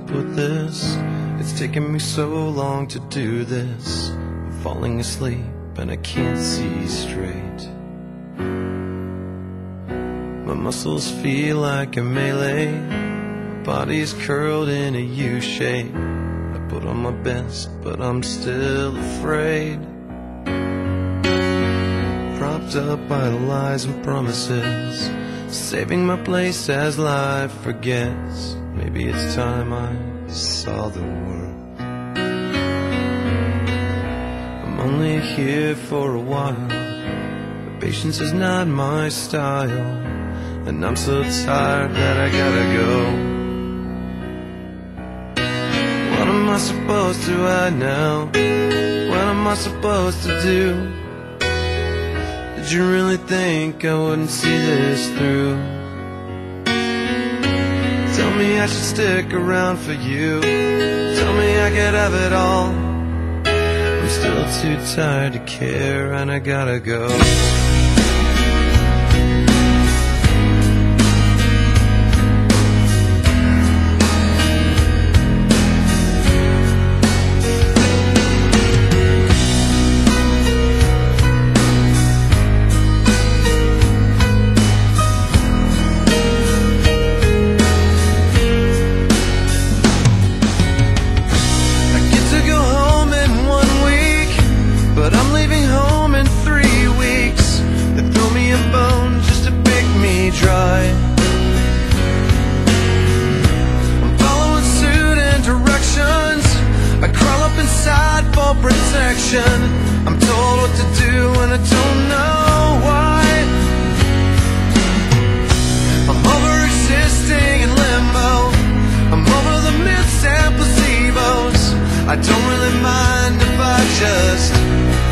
put this? It's taken me so long to do this. I'm falling asleep and I can't see straight. My muscles feel like a melee. Body's curled in a U shape. I put on my best, but I'm still afraid. Propped up by the lies and promises, saving my place as life forgets. Maybe it's time I saw the world. I'm only here for a while, but patience is not my style. And I'm so tired that I gotta go. What am I supposed to hide now? What am I supposed to do? Did you really think I wouldn't see this through? Tell me I should stick around for you. Tell me I could have it all. I'm still too tired to care and I gotta go. Protection. I'm told what to do and I don't know why. I'm over existing in limbo. I'm over the myths and placebos. I don't really mind if I just